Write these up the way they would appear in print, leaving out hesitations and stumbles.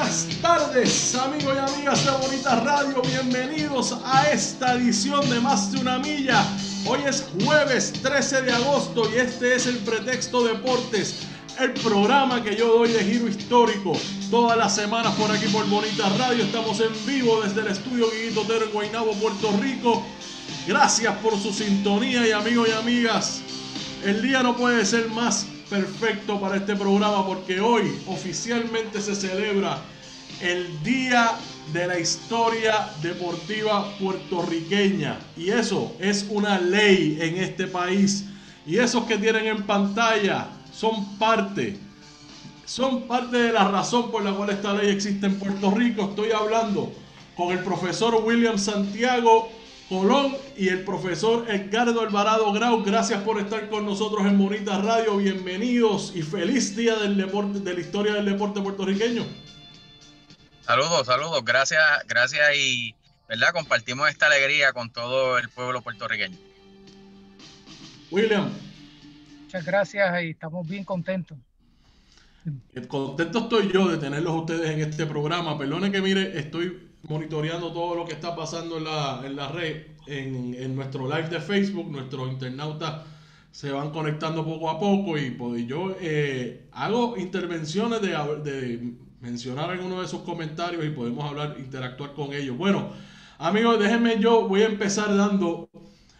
Buenas tardes, amigos y amigas de Bonita Radio. Bienvenidos a esta edición de Más de una Milla. Hoy es jueves 13 de agosto y este es el Pretexto Deportes, el programa que yo doy de giro histórico todas las semanas por aquí por Bonita Radio. Estamos en vivo desde el estudio Guiguito Otero en Guaynabo, Puerto Rico. Gracias por su sintonía y amigos y amigas, el día no puede ser más perfecto para este programa porque hoy oficialmente se celebra el Día de la Historia Deportiva Puertorriqueña y eso es una ley en este país, y esos que tienen en pantalla son parte de la razón por la cual esta ley existe en Puerto Rico. Estoy hablando con el profesor William Santiago Colón y el profesor Edgardo Alvarado Grau. Gracias por estar con nosotros en Bonita Radio. Bienvenidos y feliz día del deporte, de la historia del deporte puertorriqueño. Saludos, gracias y verdad, compartimos esta alegría con todo el pueblo puertorriqueño. William. Muchas gracias y estamos bien contentos. Contento estoy yo de tenerlos ustedes en este programa. Perdone que mire, estoy monitoreando todo lo que está pasando en la red, en nuestro live de Facebook. Nuestros internautas se van conectando poco a poco y pues yo hago intervenciones de mencionar algunos de sus comentarios y podemos interactuar con ellos. Bueno, amigos, déjenme, yo voy a empezar dando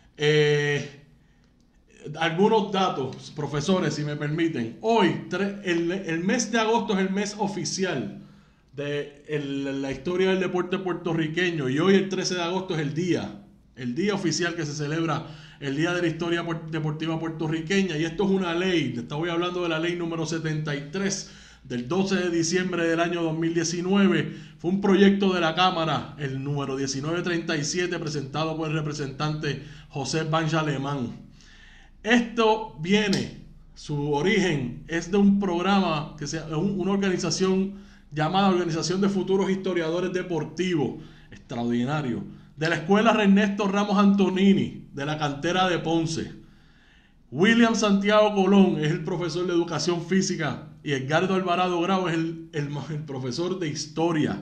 algunos datos, profesores, si me permiten. Hoy, el mes de agosto es el mes oficial de la historia del deporte puertorriqueño, y hoy el 13 de agosto es el día oficial que se celebra el Día de la Historia Deportiva Puertorriqueña, y esto es una ley. Estoy hablando de la ley número 73 del 12 de diciembre del año 2019. Fue un proyecto de la Cámara, el número 1937, presentado por el representante José Bancha Alemán. Esto su origen es de un programa, una organización llamada Organización de Futuros Historiadores Deportivos, extraordinario, de la Escuela Ernesto Ramos Antonini, de la cantera de Ponce. William Santiago Colón es el profesor de Educación Física y Edgardo Alvarado Grau es el profesor de Historia.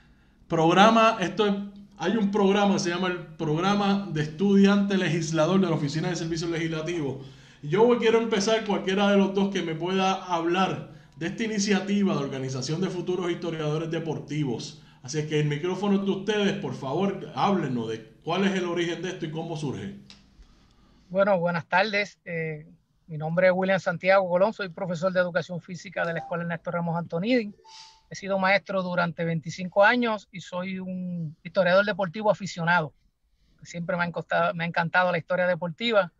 Hay un programa que se llama el Programa de Estudiante Legislador de la Oficina de Servicios Legislativos. Yo quiero empezar, cualquiera de los dos que me pueda hablar de esta iniciativa de Organización de Futuros Historiadores Deportivos. Así que el micrófono es de ustedes, por favor, háblenos de cuál es el origen de esto y cómo surge. Bueno, buenas tardes. Mi nombre es William Santiago Colón, soy profesor de Educación Física de la Escuela Ernesto Ramos Antonini. He sido maestro durante 25 años y soy un historiador deportivo aficionado. Siempre me ha encantado la historia deportiva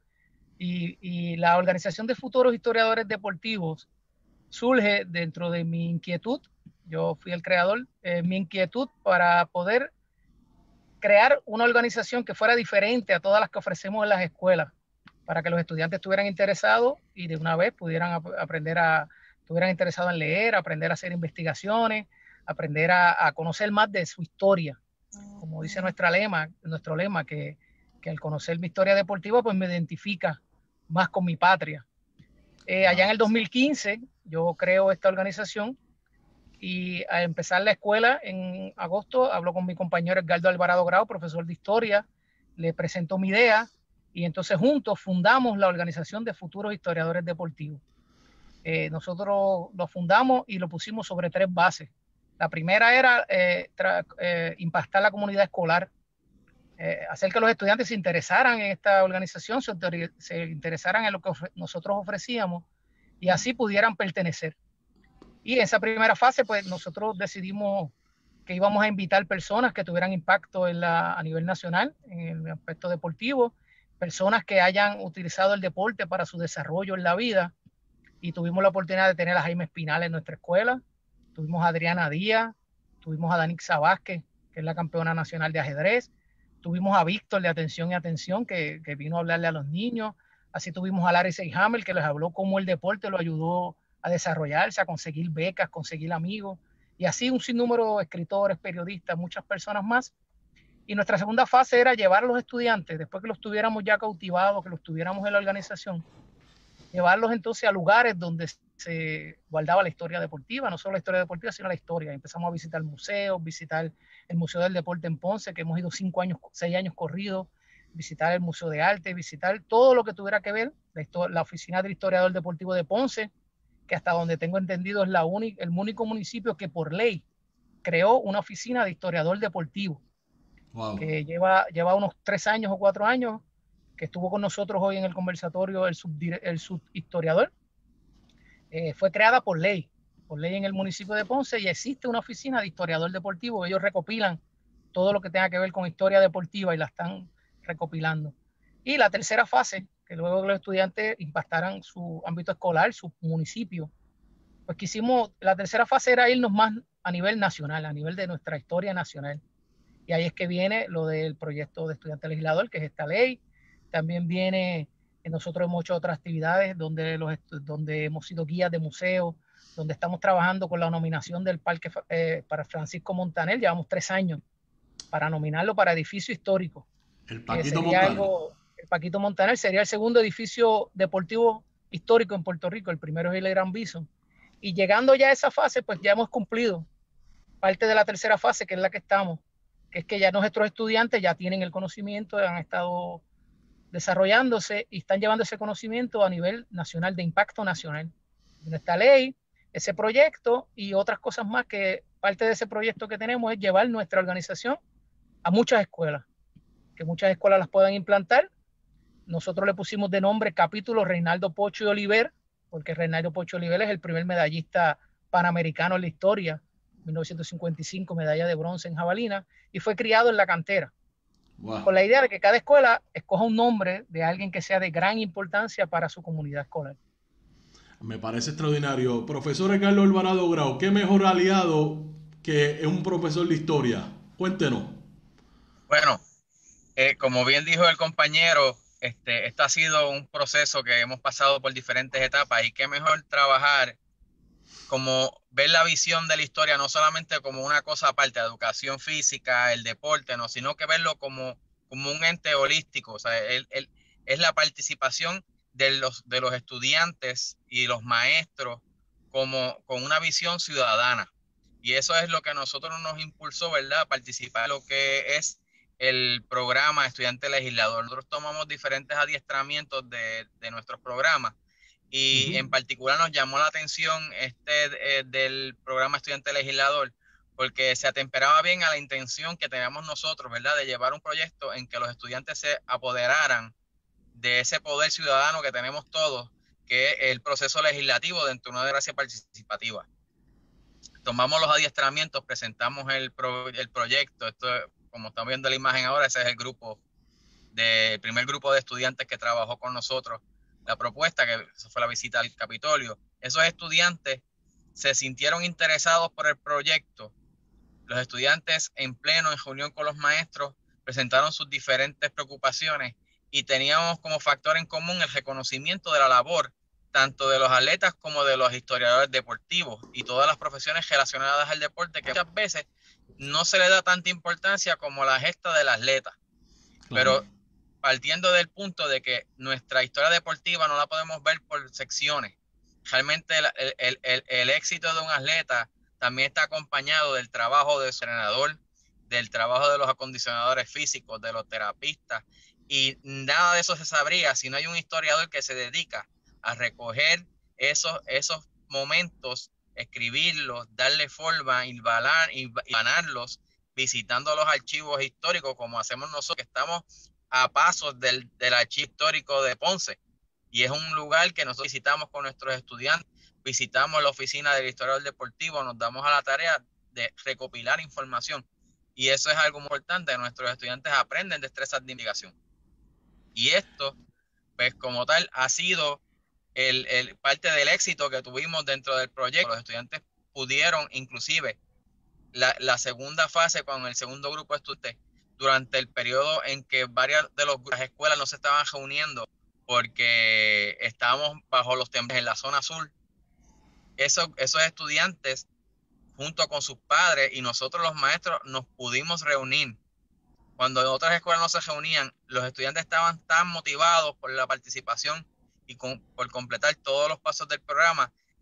y la Organización de Futuros Historiadores Deportivos surge dentro de mi inquietud. Yo fui el creador, mi inquietud para poder crear una organización que fuera diferente a todas las que ofrecemos en las escuelas, para que los estudiantes estuvieran interesados y de una vez pudieran estuvieran interesados en leer, aprender a hacer investigaciones, aprender a conocer más de su historia. Como dice nuestro lema, que al conocer mi historia deportiva, pues me identifica más con mi patria. Allá en el 2015 yo creo esta organización y al empezar la escuela en agosto hablo con mi compañero Edgardo Alvarado Grau, profesor de historia, le presento mi idea y entonces juntos fundamos la Organización de Futuros Historiadores Deportivos. Nosotros lo fundamos y lo pusimos sobre 3 bases. La primera era impactar la comunidad escolar, hacer que los estudiantes se interesaran en esta organización, se interesaran en lo que nosotros ofrecíamos y así pudieran pertenecer. Y en esa primera fase, pues nosotros decidimos que íbamos a invitar personas que tuvieran impacto a nivel nacional, en el aspecto deportivo, personas que hayan utilizado el deporte para su desarrollo en la vida. Y tuvimos la oportunidad de tener a Jaime Espinal en nuestra escuela, tuvimos a Adriana Díaz, tuvimos a Danixa Vázquez, que es la campeona nacional de ajedrez, tuvimos a Víctor de Atención y Atención, que vino a hablarle a los niños, así tuvimos a Larry Seyhammer, que les habló cómo el deporte lo ayudó a desarrollarse, a conseguir becas, conseguir amigos, y así un sinnúmero de escritores, periodistas, muchas personas más. Y nuestra segunda fase era llevar a los estudiantes, después que los tuviéramos ya cautivados, que los tuviéramos en la organización, llevarlos entonces a lugares donde se guardaba la historia deportiva, no solo la historia deportiva, sino la historia. Empezamos a visitar museos, visitar el Museo del Deporte en Ponce, que hemos ido 6 años corridos, visitar el Museo de Arte, visitar todo lo que tuviera que ver, la oficina del historiador deportivo de Ponce, que hasta donde tengo entendido es el único municipio que por ley creó una oficina de historiador deportivo, Wow. que lleva unos 3 años o 4 años, que estuvo con nosotros hoy en el conversatorio el subhistoriador. Fue creada por ley en el municipio de Ponce, y existe una oficina de historiador deportivo. Ellos recopilan todo lo que tenga que ver con historia deportiva y la están recopilando. Y la tercera fase, que luego los estudiantes impactaran su ámbito escolar, su municipio, pues la tercera fase era irnos más a nivel nacional, a nivel de nuestra historia nacional. Y ahí es que viene lo del proyecto de estudiante legislador, que es esta ley. También viene, nosotros hemos hecho otras actividades donde hemos sido guías de museo, donde estamos trabajando con la nominación del parque para Francisco Montaner. Llevamos 3 años para nominarlo para edificio histórico. El Paquito Montaner. El Paquito Montaner sería el segundo edificio deportivo histórico en Puerto Rico. El primero es el Gran Bison. Y llegando ya a esa fase, pues ya hemos cumplido parte de la tercera fase, que es la que estamos, que es que ya nuestros estudiantes ya tienen el conocimiento, han estado desarrollándose y están llevando ese conocimiento a nivel nacional, de impacto nacional. Esta ley, ese proyecto y otras cosas más, que parte de ese proyecto que tenemos es llevar nuestra organización a muchas escuelas, que muchas escuelas las puedan implantar. Nosotros le pusimos de nombre capítulo Reinaldo Pocho y Oliver, porque Reinaldo Pocho Oliver es el primer medallista panamericano en la historia, 1955, medalla de bronce en jabalina, y fue criado en la cantera. Wow. Con la idea de que cada escuela escoja un nombre de alguien que sea de gran importancia para su comunidad escolar. Me parece extraordinario. Profesor Carlos Alvarado Grau, ¿qué mejor aliado que un profesor de historia? Cuéntenos. Bueno, como bien dijo el compañero, esto ha sido un proceso que hemos pasado por diferentes etapas, y qué mejor trabajar como ver la visión de la historia no solamente como una cosa aparte, la educación física, el deporte, no, sino que verlo como un ente holístico. O sea, es la participación de los estudiantes y los maestros con una visión ciudadana. Y eso es lo que a nosotros nos impulsó, ¿verdad? Participar en lo que es el programa Estudiante Legislador. Nosotros tomamos diferentes adiestramientos de nuestros programas, y en particular nos llamó la atención del programa Estudiante Legislador, porque se atemperaba bien a la intención que teníamos nosotros, ¿verdad? De llevar un proyecto en que los estudiantes se apoderaran de ese poder ciudadano que tenemos todos, que es el proceso legislativo dentro de una democracia participativa. Tomamos los adiestramientos, presentamos el proyecto. Esto, como estamos viendo la imagen ahora, ese es el primer grupo de estudiantes que trabajó con nosotros la propuesta, que eso fue la visita al Capitolio. Esos estudiantes se sintieron interesados por el proyecto. Los estudiantes, en pleno, en reunión con los maestros, presentaron sus diferentes preocupaciones, y teníamos como factor en común el reconocimiento de la labor tanto de los atletas como de los historiadores deportivos y todas las profesiones relacionadas al deporte, que muchas veces no se le da tanta importancia como la gesta del atleta. Pero partiendo del punto de que nuestra historia deportiva no la podemos ver por secciones. Realmente el éxito de un atleta también está acompañado del trabajo del entrenador, del trabajo de los acondicionadores físicos, de los terapistas, y nada de eso se sabría si no hay un historiador que se dedica a recoger esos momentos, escribirlos, darle forma, hilvanarlos, visitando los archivos históricos, como hacemos nosotros, que estamos a pasos del archivo histórico de Ponce, y es un lugar que nosotros visitamos con nuestros estudiantes. Visitamos la oficina del historiador deportivo, nos damos a la tarea de recopilar información, y eso es algo muy importante. Nuestros estudiantes aprenden destrezas de investigación, y esto, pues como tal, ha sido parte del éxito que tuvimos dentro del proyecto. Los estudiantes pudieron, inclusive la segunda fase con el segundo grupo de estudiantes, durante el periodo en que varias de las escuelas no se estaban reuniendo porque estábamos bajo los temblores en la zona sur, esos estudiantes, junto con sus padres y nosotros los maestros, nos pudimos reunir. Cuando en otras escuelas no se reunían, los estudiantes estaban tan motivados por la participación y por completar todos los pasos del programa,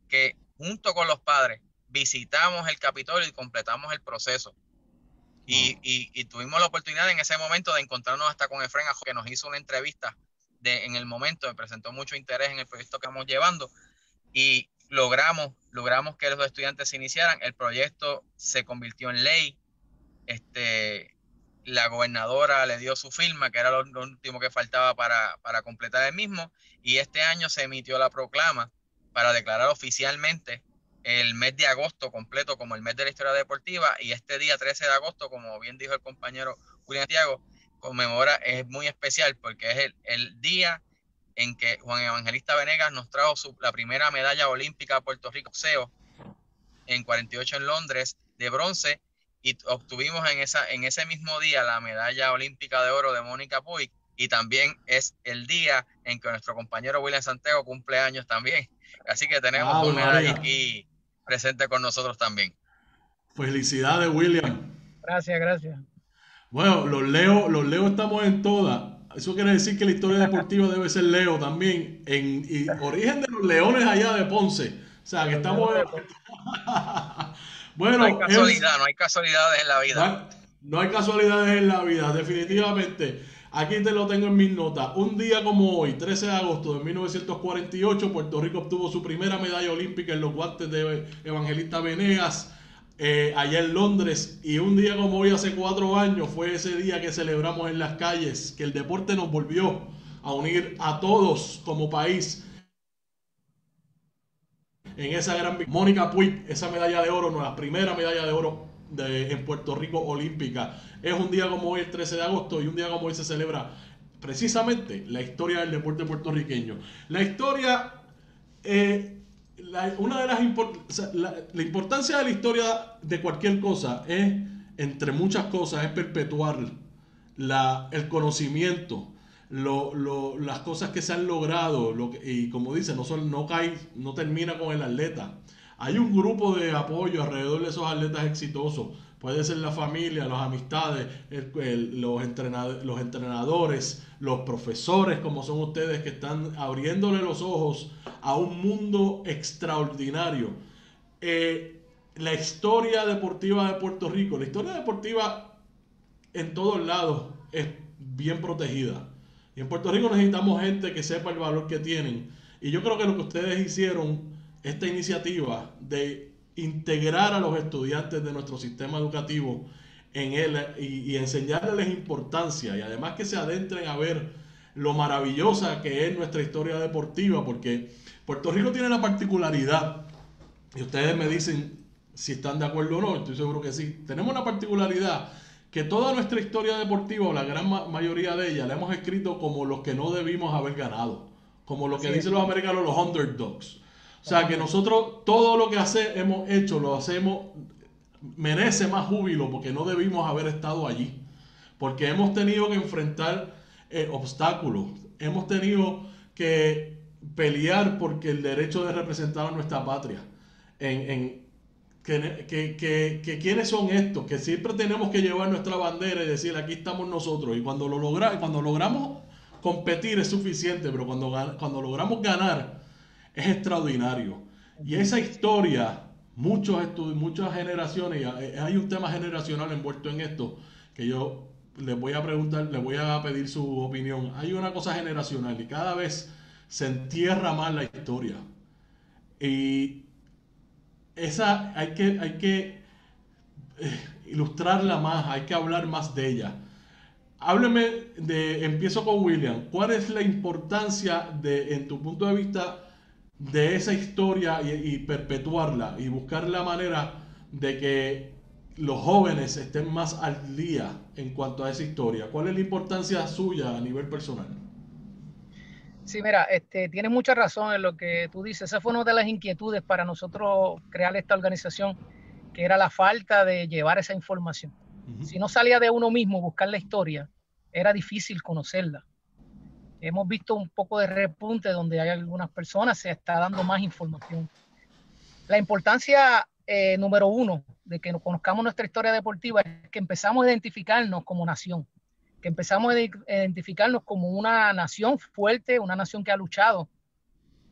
que junto con los padres visitamos el Capitolio y completamos el proceso. Y tuvimos la oportunidad en ese momento de encontrarnos hasta con Efraín Ajo, que nos hizo una entrevista en el momento, me presentó mucho interés en el proyecto que estamos llevando y logramos que los estudiantes se iniciaran. El proyecto se convirtió en ley. La gobernadora le dio su firma, que era lo último que faltaba para completar el mismo, y este año se emitió la proclama para declarar oficialmente el mes de agosto completo como el mes de la historia deportiva, y este día 13 de agosto, como bien dijo el compañero William Santiago, es muy especial porque es el día en que Juan Evangelista Venegas nos trajo la primera medalla olímpica a Puerto Rico, boxeo, en 48 en Londres, de bronce, y obtuvimos en ese mismo día la medalla olímpica de oro de Mónica Puig, y también es el día en que nuestro compañero William Santiago cumple años también. Así que tenemos un medalla aquí presente con nosotros también. Felicidades, William. Gracias, gracias. Bueno, los Leo estamos en todas. Eso quiere decir que la historia deportiva debe ser Leo también. Y origen de los Leones allá de Ponce. O sea, que estamos... Bueno, no hay casualidades en la vida. No hay casualidades en la vida, definitivamente. Aquí te lo tengo en mis notas. Un día como hoy, 13 de agosto de 1948, Puerto Rico obtuvo su primera medalla olímpica en los guantes de Evangelista Venegas, allá en Londres. Y un día como hoy, hace 4 años, fue ese día que celebramos en las calles, que el deporte nos volvió a unir a todos como país. En esa gran... Mónica Puig, esa medalla de oro, la primera medalla de oro en Puerto Rico olímpica. Es un día como hoy, el 13 de agosto, y un día como hoy se celebra precisamente la historia del deporte puertorriqueño. La historia, una de la importancia de la historia de cualquier cosa es, entre muchas cosas, es perpetuar el conocimiento, las cosas que se han logrado, y como dice, no termina con el atleta. Hay un grupo de apoyo alrededor de esos atletas exitosos. Puede ser la familia, las amistades, los entrenadores, los profesores, como son ustedes, que están abriéndole los ojos a un mundo extraordinario. La historia deportiva de Puerto Rico, la historia deportiva en todos lados es bien protegida. Y en Puerto Rico necesitamos gente que sepa el valor que tienen. Y yo creo que lo que ustedes hicieron, esta iniciativa de integrar a los estudiantes de nuestro sistema educativo en él y enseñarles importancia, y además que se adentren a ver lo maravillosa que es nuestra historia deportiva, porque Puerto Rico tiene la particularidad, y ustedes me dicen si están de acuerdo o no, estoy seguro que sí. Tenemos una particularidad que toda nuestra historia deportiva, o la gran mayoría de ella, la hemos escrito como los que no debimos haber ganado, como lo que dicen los americanos, los underdogs. O sea, que nosotros todo lo que hemos hecho, lo hacemos, merece más júbilo porque no debimos haber estado allí. Porque hemos tenido que enfrentar obstáculos, hemos tenido que pelear porque el derecho de representar a nuestra patria. ¿Quiénes son estos? Que siempre tenemos que llevar nuestra bandera y decir, aquí estamos nosotros. Y cuando logramos competir es suficiente, pero cuando logramos ganar es extraordinario. Y esa historia, muchas generaciones, hay un tema generacional envuelto en esto, que yo les voy a preguntar, les voy a pedir su opinión. Hay una cosa generacional y cada vez se entierra más la historia. Y esa hay que ilustrarla más, hay que hablar más de ella. Empiezo con William. ¿Cuál es la importancia en tu punto de vista, de esa historia y perpetuarla y buscar la manera de que los jóvenes estén más al día en cuanto a esa historia? ¿Cuál es la importancia suya a nivel personal? Sí, mira, tienes mucha razón en lo que tú dices. Esa fue una de las inquietudes para nosotros crear esta organización, que era la falta de llevar esa información. Si no salía de uno mismo buscar la historia, era difícil conocerla. Hemos visto un poco de repunte donde hay algunas personas, se está dando más información. La importancia número uno de que conozcamos nuestra historia deportiva es que empezamos a identificarnos como nación, que empezamos a identificarnos como una nación fuerte, una nación que ha luchado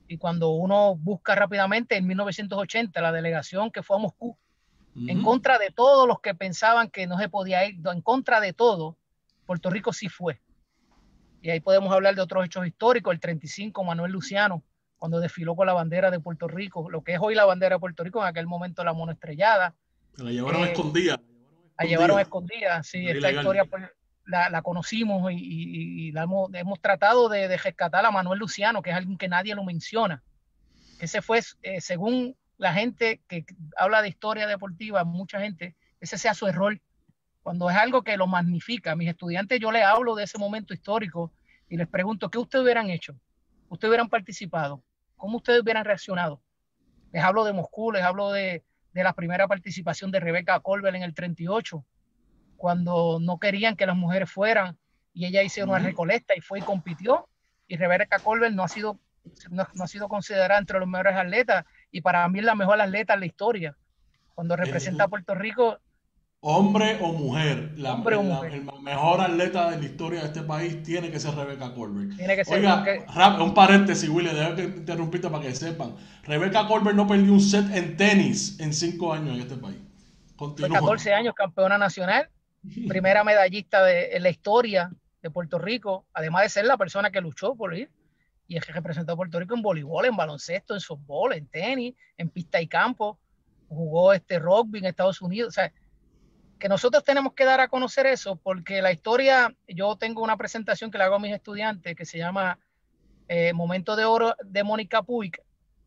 Y cuando uno busca rápidamente, en 1980, la delegación que fue a Moscú, en contra de todos los que pensaban que no se podía ir, en contra de todo, Puerto Rico sí fue. Y ahí podemos hablar de otros hechos históricos. El 35, Manuel Luciano, cuando desfiló con la bandera de Puerto Rico, lo que es hoy la bandera de Puerto Rico, en aquel momento la mono estrellada. La llevaron escondida. La llevaron escondida, sí, esta ilegal. historia pues, la conocimos y la hemos tratado de rescatar a Manuel Luciano, que es alguien que nadie lo menciona. Que ese fue, según la gente que habla de historia deportiva, mucha gente, ese sea su error, cuando es algo que lo magnifica. A mis estudiantes yo les hablo de ese momento histórico y les pregunto, ¿qué ustedes hubieran hecho? ¿Ustedes hubieran participado? ¿Cómo ustedes hubieran reaccionado? Les hablo de Moscú, les hablo de la primera participación de Rebecca Colbert en el 38, cuando no querían que las mujeres fueran y ella hizo una recolecta y fue y compitió, y Rebecca Colbert no ha sido considerada entre los mejores atletas, y para mí es la mejor atleta en la historia. Cuando representa a Puerto Rico. Hombre o mujer, hombre o mujer. El mejor atleta de la historia de este país tiene que ser Rebecca Colbert. Tiene que ser. Oiga, un paréntesis, Willy, dejo que interrumpiste para que sepan. Rebecca Colbert no perdió un set en tenis en 5 años en este país. Continúa. Fue 14 años campeona nacional, primera medallista en la historia de Puerto Rico, además de ser la persona que luchó por ir y es que representó a Puerto Rico en voleibol, en baloncesto, en softball, en tenis, en pista y campo, jugó rugby en Estados Unidos. O sea, que nosotros tenemos que dar a conocer eso, porque la historia, yo tengo una presentación que le hago a mis estudiantes que se llama Momento de Oro de Mónica Puig,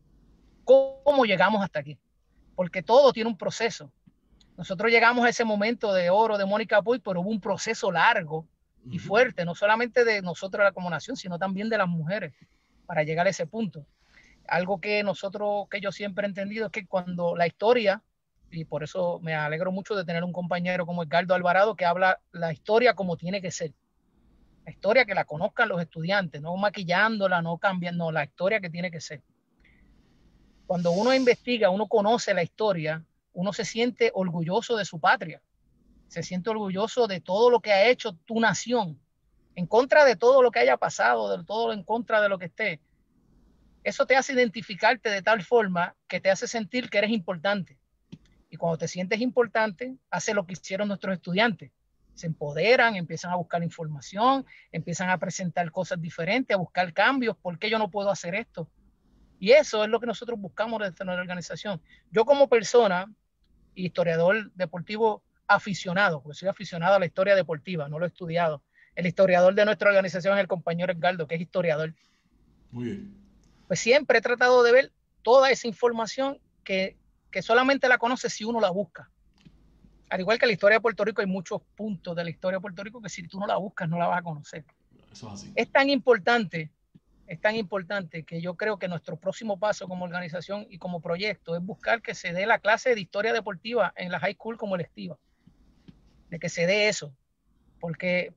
cómo llegamos hasta aquí, porque todo tiene un proceso. Nosotros llegamos a ese momento de oro de Mónica Puig, pero hubo un proceso largo y fuerte, no solamente de nosotros como nación, sino también de las mujeres, para llegar a ese punto. Algo que yo siempre he entendido es que cuando la historia, y por eso me alegro mucho de tener un compañero como Edgardo Alvarado, que habla la historia como tiene que ser. La historia que la conozcan los estudiantes, no maquillándola, no cambiando, no, la historia que tiene que ser. Cuando uno investiga, uno conoce la historia, uno se siente orgulloso de su patria, se siente orgulloso de todo lo que ha hecho tu nación, en contra de todo lo que haya pasado, de todo en contra de lo que esté. Eso te hace identificarte de tal forma que te hace sentir que eres importante. Y cuando te sientes importante, hace lo que hicieron nuestros estudiantes. Se empoderan, empiezan a buscar información, empiezan a presentar cosas diferentes, a buscar cambios. ¿Por qué yo no puedo hacer esto? Y eso es lo que nosotros buscamos desde nuestra organización. Yo como persona, historiador deportivo aficionado, porque soy aficionado a la historia deportiva, no lo he estudiado. El historiador de nuestra organización es el compañero Edgardo, que es historiador. Muy bien. Pues siempre he tratado de ver toda esa información que solamente la conoce si uno la busca. Al igual que la historia de Puerto Rico, hay muchos puntos de la historia de Puerto Rico que si tú no la buscas, no la vas a conocer. Eso es así. Es tan importante que yo creo que nuestro próximo paso como organización y como proyecto es buscar que se dé la clase de historia deportiva en la high school como electiva. De que se dé eso. Porque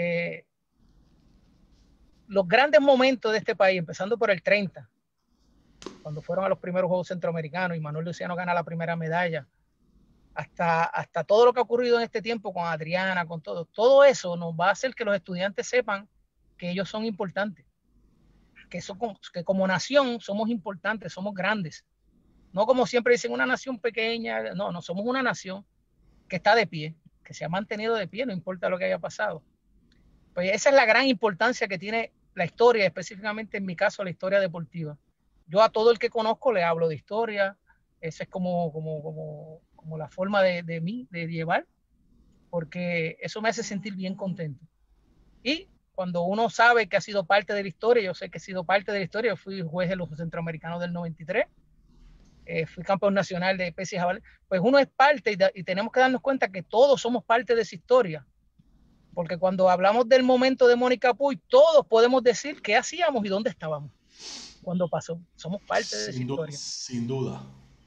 los grandes momentos de este país, empezando por el 30, cuando fueron a los primeros Juegos Centroamericanos y Manuel Luciano gana la primera medalla, hasta todo lo que ha ocurrido en este tiempo con Adriana, con todo eso nos va a hacer que los estudiantes sepan que ellos son importantes, que como nación somos importantes, somos grandes. No como siempre dicen una nación pequeña, no somos una nación que está de pie, que se ha mantenido de pie, no importa lo que haya pasado. Pues esa es la gran importancia que tiene la historia, específicamente en mi caso la historia deportiva. Yo a todo el que conozco le hablo de historia, esa es como la forma de mí, de llevar, porque eso me hace sentir bien contento. Y cuando uno sabe que ha sido parte de la historia, yo sé que he sido parte de la historia, yo fui juez de los Centroamericanos del 93, fui campeón nacional de peces y jabalí, pues uno es parte y tenemos que darnos cuenta que todos somos parte de esa historia. Porque cuando hablamos del momento de Mónica Puig, todos podemos decir qué hacíamos y dónde estábamos cuando pasó. Somos parte de esa historia. Sin duda.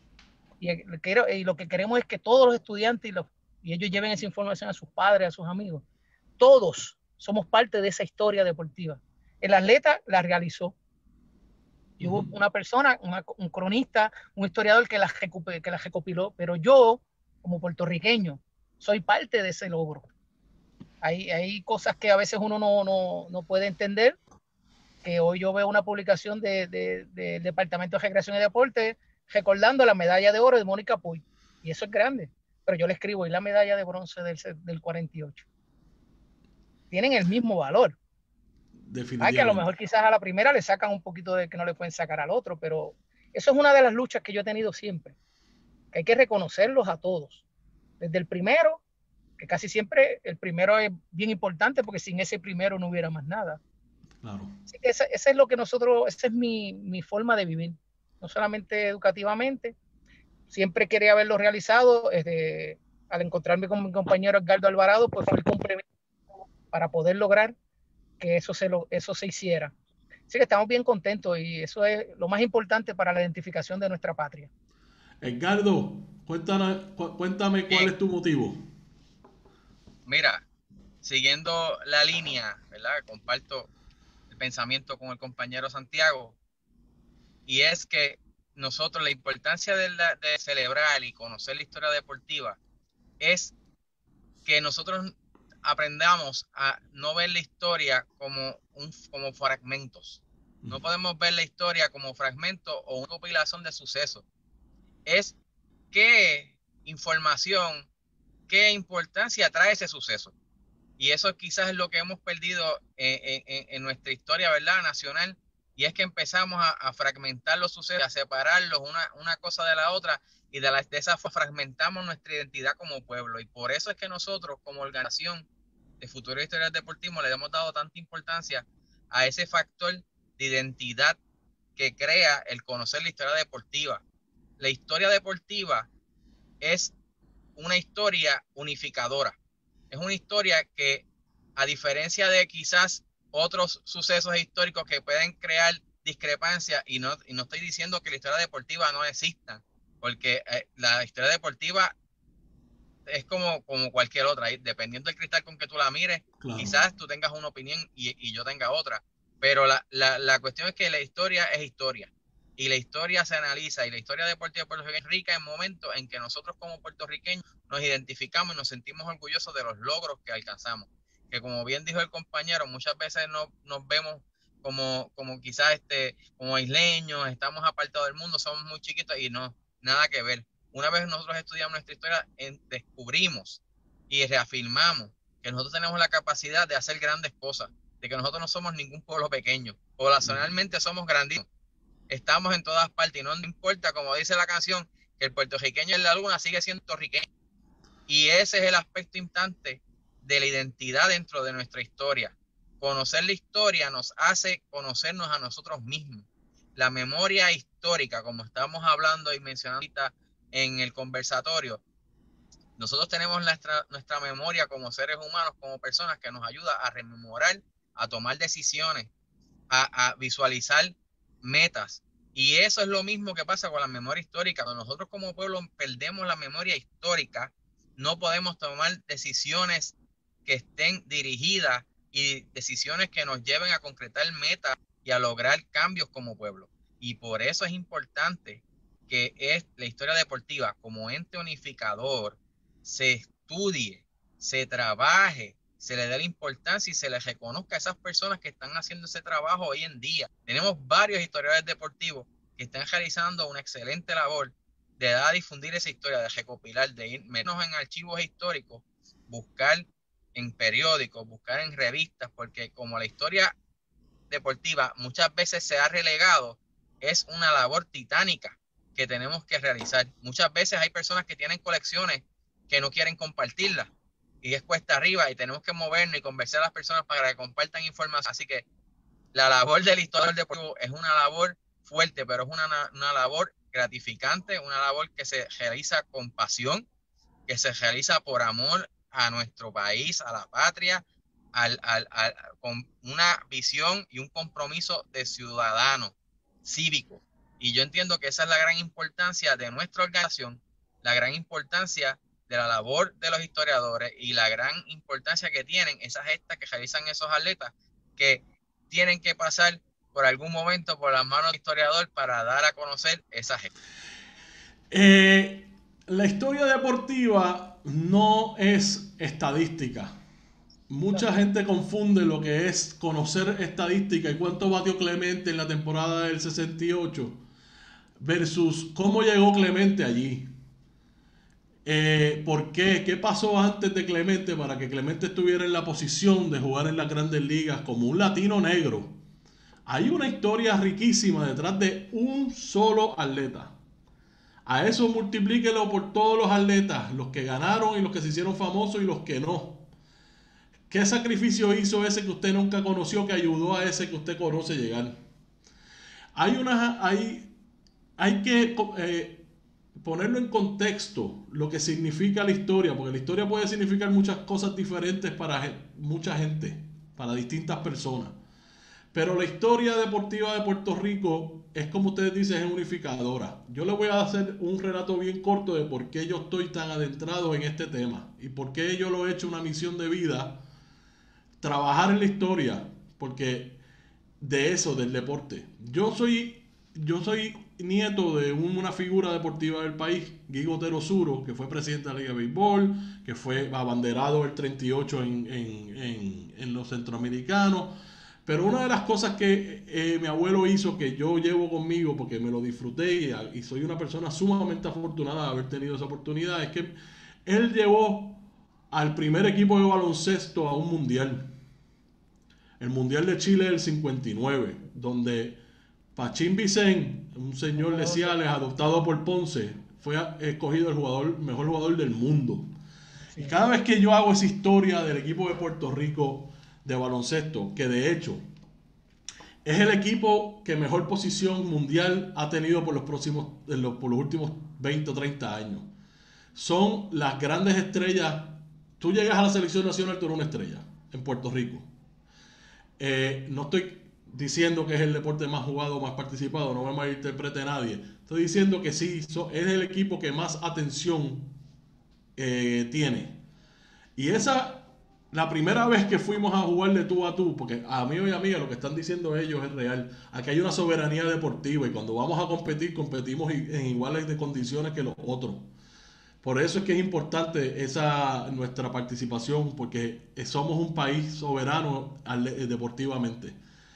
Y lo que queremos es que todos los estudiantes y ellos lleven esa información a sus padres, a sus amigos. Todos somos parte de esa historia deportiva. El atleta la realizó. Y hubo una persona, un cronista, un historiador que la recopiló, pero yo, como puertorriqueño, soy parte de ese logro. Hay cosas que a veces uno no puede entender, que hoy yo veo una publicación del Departamento de Recreación y Deporte recordando la medalla de oro de Mónica Puig. Y eso es grande. Pero yo le escribo, y la medalla de bronce del 48. Tienen el mismo valor. Hay que a lo mejor quizás a la primera le sacan un poquito de que no le pueden sacar al otro, pero eso es una de las luchas que yo he tenido siempre. Que hay que reconocerlos a todos. Desde el primero, que casi siempre el primero es bien importante porque sin ese primero no hubiera más nada. Claro. Así que ese es lo que esa es mi forma de vivir, no solamente educativamente. Siempre quería haberlo realizado. Al encontrarme con mi compañero Edgardo Alvarado, pues fue el complemento para poder lograr que eso se hiciera. Así que estamos bien contentos y eso es lo más importante para la identificación de nuestra patria. Edgardo, cuéntame cuál es tu motivo. Mira, siguiendo la línea, ¿verdad? Comparto el pensamiento con el compañero Santiago, y es que nosotros la importancia de celebrar y conocer la historia deportiva es que nosotros aprendamos a no ver la historia como fragmentos. No podemos ver la historia como fragmento o una compilación de sucesos. Es qué información, qué importancia trae ese suceso. Y eso quizás es lo que hemos perdido en nuestra historia, ¿verdad?, nacional. Y es que empezamos a fragmentar los sucesos, a separarlos una cosa de la otra, y de esa forma fragmentamos nuestra identidad como pueblo. Y por eso es que nosotros, como organización de Futuro Historia Deportivo, le hemos dado tanta importancia a ese factor de identidad que crea el conocer la historia deportiva. La historia deportiva es una historia unificadora. Es una historia que, a diferencia de quizás otros sucesos históricos que pueden crear discrepancias, y no estoy diciendo que la historia deportiva no exista, porque la historia deportiva es como cualquier otra, dependiendo del cristal con que tú la mires, claro, quizás tú tengas una opinión y yo tenga otra, pero la cuestión es que la historia es historia, y la historia se analiza, y la historia deportiva puertorriqueña es rica en momentos en que nosotros como puertorriqueños nos identificamos y nos sentimos orgullosos de los logros que alcanzamos, que como bien dijo el compañero, muchas veces nos vemos como quizás como isleños, estamos apartados del mundo, somos muy chiquitos, y no, nada que ver. Una vez nosotros estudiamos nuestra historia, descubrimos y reafirmamos que nosotros tenemos la capacidad de hacer grandes cosas, de que nosotros no somos ningún pueblo pequeño, poblacionalmente somos grandísimos, estamos en todas partes, y no importa, como dice la canción, que el puertorriqueño en la luna sigue siendo puertorriqueño, y ese es el aspecto importante de la identidad dentro de nuestra historia. Conocer la historia nos hace conocernos a nosotros mismos. La memoria histórica, como estamos hablando y mencionando ahorita en el conversatorio, nosotros tenemos nuestra memoria como seres humanos, como personas, que nos ayuda a rememorar, a tomar decisiones, a visualizar metas. Y eso es lo mismo que pasa con la memoria histórica. Cuando nosotros como pueblo perdemos la memoria histórica, no podemos tomar decisiones que estén dirigidas y decisiones que nos lleven a concretar metas y a lograr cambios como pueblo. Y por eso es importante que la historia deportiva como ente unificador se estudie, se trabaje, se le dé la importancia y se le reconozca a esas personas que están haciendo ese trabajo hoy en día. Tenemos varios historiadores deportivos que están realizando una excelente labor de dar a difundir esa historia, de recopilar, de ir menos en archivos históricos, buscar en periódicos, buscar en revistas, porque como la historia deportiva muchas veces se ha relegado, es una labor titánica que tenemos que realizar. Muchas veces hay personas que tienen colecciones que no quieren compartirlas, y es cuesta arriba, y tenemos que movernos y conversar a las personas para que compartan información. Así que la labor del historiador deportivo es una labor fuerte, pero es una labor gratificante, una labor que se realiza con pasión, que se realiza por amor a nuestro país, a la patria, con una visión y un compromiso de ciudadano cívico. Y yo entiendo que esa es la gran importancia de nuestra organización, la gran importancia de la labor de los historiadores, y la gran importancia que tienen esas gestas que realizan esos atletas, que tienen que pasar por algún momento por las manos del historiador para dar a conocer esa gesta. La historia deportiva no es estadística. mucha gente confunde lo que es conocer estadística y cuánto batió Clemente en la temporada del 68 versus cómo llegó Clemente allí. ¿Por qué? ¿Qué pasó antes de Clemente para que Clemente estuviera en la posición de jugar en las grandes ligas como un latino negro? Hay una historia riquísima detrás de un solo atleta. A eso multiplíquelo por todos los atletas, los que ganaron y los que se hicieron famosos y los que no. ¿Qué sacrificio hizo ese que usted nunca conoció que ayudó a ese que usted conoce llegar? Hay que ponerlo en contexto lo que significa la historia, porque la historia puede significar muchas cosas diferentes para mucha gente, para distintas personas. Pero la historia deportiva de Puerto Rico es, como ustedes dicen, es unificadora. Yo le voy a hacer un relato bien corto de por qué yo estoy tan adentrado en este tema y por qué yo lo he hecho una misión de vida, trabajar en la historia, porque de eso, del deporte. Yo soy nieto de una figura deportiva del país, Guigo Otero Suro, que fue presidente de la Liga de Béisbol, que fue abanderado el 38 en los centroamericanos. Pero una de las cosas que mi abuelo hizo, que yo llevo conmigo porque me lo disfruté y soy una persona sumamente afortunada de haber tenido esa oportunidad, es que él llevó al primer equipo de baloncesto a un mundial. El Mundial de Chile del 59, donde Pachín Vicén, un señor de Ciales adoptado por Ponce, fue escogido el mejor jugador del mundo. Sí. Y cada vez que yo hago esa historia del equipo de Puerto Rico de baloncesto, que de hecho es el equipo que mejor posición mundial ha tenido por los últimos 20 o 30 años. Son las grandes estrellas. Tú llegas a la selección nacional, tú eres una estrella en Puerto Rico. No estoy diciendo que es el deporte más jugado, más participado, no me malinterprete nadie. Estoy diciendo que sí, es el equipo que más atención tiene. Y la primera vez que fuimos a jugar de tú a tú, porque a mí y amiga lo que están diciendo ellos es real. Aquí hay una soberanía deportiva y cuando vamos a competir, competimos en iguales de condiciones que los otros. Por eso es que es importante nuestra participación, porque somos un país soberano deportivamente.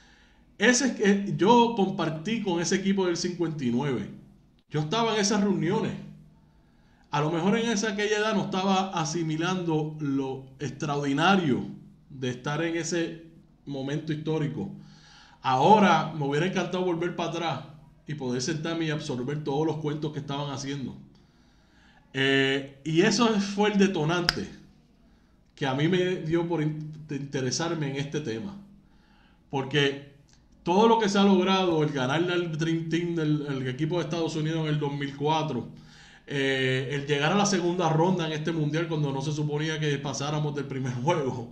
Yo compartí con ese equipo del 59. Yo estaba en esas reuniones. A lo mejor en aquella edad no estaba asimilando lo extraordinario de estar en ese momento histórico. Ahora me hubiera encantado volver para atrás y poder sentarme y absorber todos los cuentos que estaban haciendo. Y eso fue el detonante que a mí me dio por interesarme en este tema. Porque todo lo que se ha logrado, el ganarle al Dream Team del equipo de Estados Unidos en el 2004, el llegar a la segunda ronda en este mundial cuando no se suponía que pasáramos del primer juego,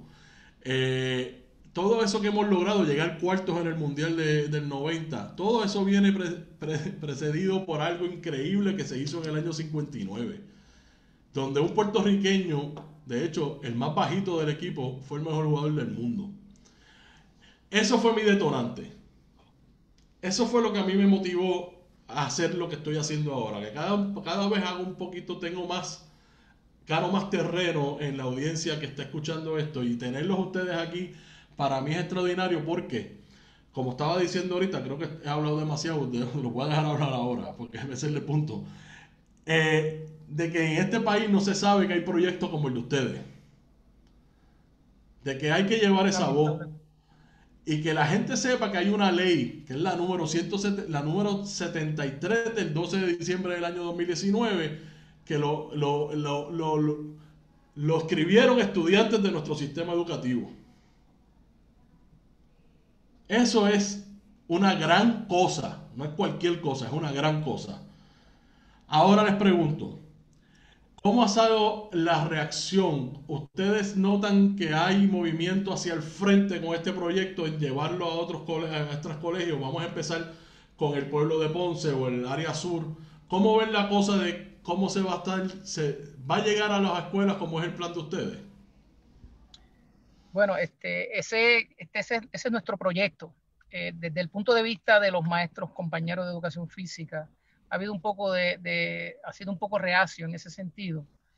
todo eso que hemos logrado, llegar cuartos en el mundial del 90, todo eso viene precedido por algo increíble que se hizo en el año 59, donde un puertorriqueño, de hecho el más bajito del equipo, fue el mejor jugador del mundo. Eso fue mi detonante. Eso fue lo que a mí me motivó a hacer lo que estoy haciendo ahora, que cada vez hago un poquito, gano más terreno en la audiencia que está escuchando esto, y tenerlos ustedes aquí para mí es extraordinario porque, como estaba diciendo ahorita, creo que he hablado demasiado, lo voy a dejar hablar ahora porque ese es el punto, de que en este país no se sabe que hay proyectos como el de ustedes, de que hay que llevar esa voz y que la gente sepa que hay una ley, que es la número 73 del 12 de diciembre del año 2019, que lo escribieron estudiantes de nuestro sistema educativo. Eso es una gran cosa, no es cualquier cosa, es una gran cosa. Ahora les pregunto, ¿cómo ha sido la reacción? ¿Ustedes notan que hay movimiento hacia el frente con este proyecto en llevarlo a otros colegios? Vamos a empezar con el pueblo de Ponce o el área sur. ¿Cómo ven la cosa de cómo se va a llegar a las escuelas como es el plan de ustedes? Bueno, ese es nuestro proyecto. Desde el punto de vista de los maestros, compañeros de educación física, ha sido un poco ha sido un poco reacio en ese sentido,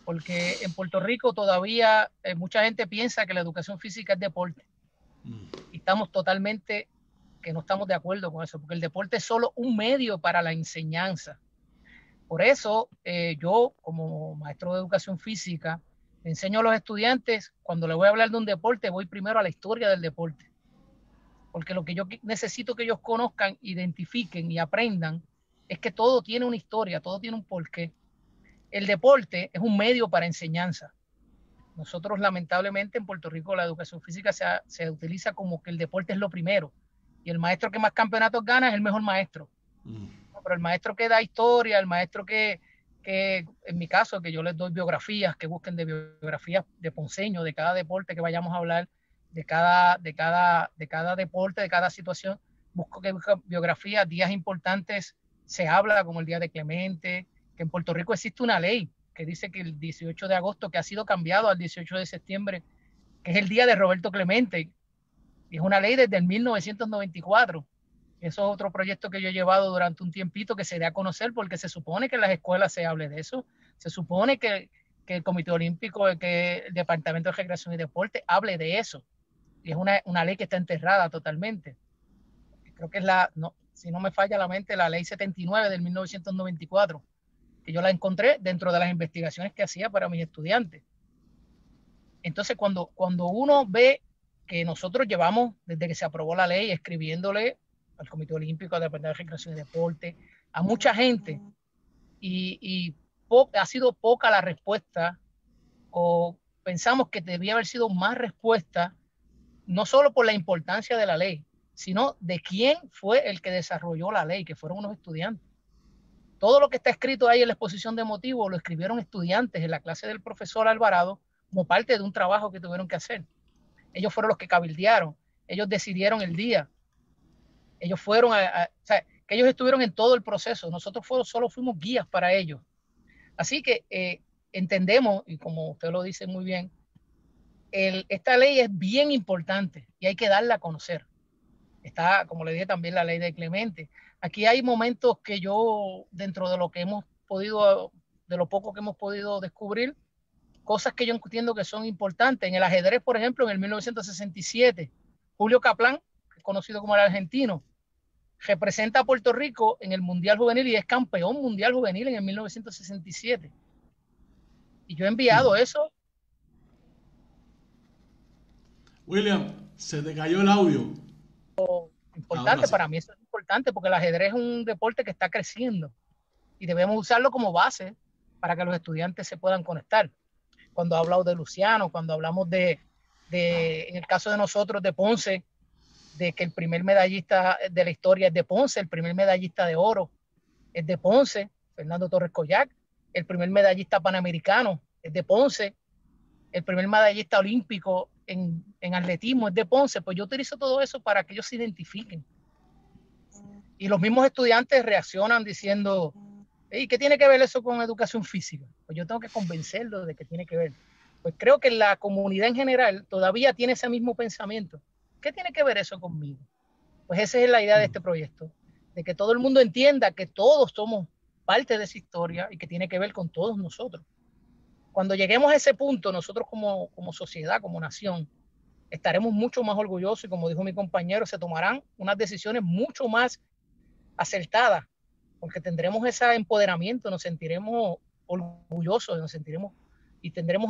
porque en Puerto Rico todavía mucha gente piensa que la educación física es deporte. Y estamos totalmente que no estamos de acuerdo con eso, porque el deporte es solo un medio para la enseñanza. Por eso yo, como maestro de educación física, le enseño a los estudiantes, cuando les voy a hablar de un deporte, voy primero a la historia del deporte. Porque lo que yo necesito que ellos conozcan, identifiquen y aprendan es que todo tiene una historia, todo tiene un porqué. El deporte es un medio para enseñanza. Nosotros, lamentablemente, en Puerto Rico la educación física se utiliza como que el deporte es lo primero. Y el maestro que más campeonatos gana es el mejor maestro. Pero el maestro que da historia, el maestro que en mi caso, que yo les doy biografías, que busquen de biografías de ponceño, de cada deporte que vayamos a hablar, de cada deporte, de cada situación, busco que busquen biografías, días importantes, se habla como el Día de Clemente, que en Puerto Rico existe una ley que dice que el 18 de agosto, que ha sido cambiado al 18 de septiembre, que es el día de Roberto Clemente, y es una ley desde el 1994. Eso es otro proyecto que yo he llevado durante un tiempito que se dé a conocer, porque se supone que en las escuelas se hable de eso, se supone que el Comité Olímpico, que el Departamento de Recreación y Deporte hable de eso, y es una ley que está enterrada totalmente. Creo que es si no me falla la mente, la ley 79 del 1994, que yo la encontré dentro de las investigaciones que hacía para mis estudiantes. Entonces, cuando uno ve que nosotros llevamos, desde que se aprobó la ley, escribiéndole al Comité Olímpico, al Departamento de Recreación y Deporte, a mucha gente, y ha sido poca la respuesta, o pensamos que debía haber sido más respuesta, no solo por la importancia de la ley, sino de quién fue el que desarrolló la ley, que fueron unos estudiantes. Todo lo que está escrito ahí en la exposición de motivos lo escribieron estudiantes en la clase del profesor Alvarado como parte de un trabajo que tuvieron que hacer. Ellos fueron los que cabildearon, ellos decidieron el día, ellos fueron o sea, que ellos estuvieron en todo el proceso. Nosotros solo fuimos guías para ellos. Así que entendemos, y como usted lo dice muy bien, esta ley es bien importante y hay que darla a conocer. Está, como le dije, también la ley de Clemente. Aquí hay momentos que yo, dentro de lo que hemos podido, de lo poco que hemos podido descubrir, cosas que yo entiendo que son importantes. En el ajedrez, por ejemplo, en el 1967, Julio Caplan, conocido como el argentino, representa a Puerto Rico en el Mundial Juvenil y es campeón mundial juvenil en el 1967. Y yo he enviado eso. William, se te cayó el audio. Importante, sí. Para mí eso es importante porque el ajedrez es un deporte que está creciendo y debemos usarlo como base para que los estudiantes se puedan conectar. Cuando hablamos de Luciano, cuando hablamos en el caso de nosotros, de Ponce, de que el primer medallista de la historia es de Ponce, el primer medallista de oro es de Ponce, Fernando Torres Collac, el primer medallista panamericano es de Ponce, el primer medallista olímpico en atletismo es de Ponce. Pues yo utilizo todo eso para que ellos se identifiquen. Y los mismos estudiantes reaccionan diciendo, ¿y qué tiene que ver eso con educación física? Pues yo tengo que convencerlos de que tiene que ver. Pues creo que la comunidad en general todavía tiene ese mismo pensamiento. ¿Qué tiene que ver eso conmigo? Pues esa es la idea de este proyecto, de que todo el mundo entienda que todos somos parte de esa historia y que tiene que ver con todos nosotros. Cuando lleguemos a ese punto, nosotros como sociedad, como nación, estaremos mucho más orgullosos y, como dijo mi compañero, se tomarán unas decisiones mucho más acertadas, porque tendremos ese empoderamiento, nos sentiremos orgullosos, nos sentiremos y tendremos